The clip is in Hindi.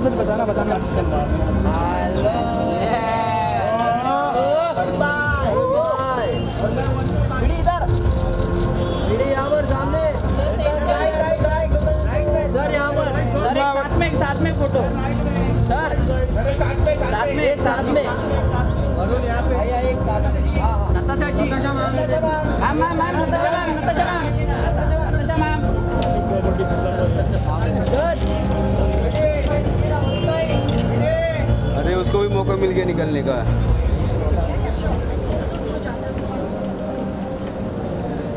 बस बताना बताना। इधर यहाँ पर सामने सर, यहाँ पर सर एक साथ में फोटो सर, एक साथ में भैया एक साथ में। हाँ हाँ Natasha ji, Natasha ma'am, Natasha ma'am sir. अरे उसको भी मौका मिल गया निकलने का।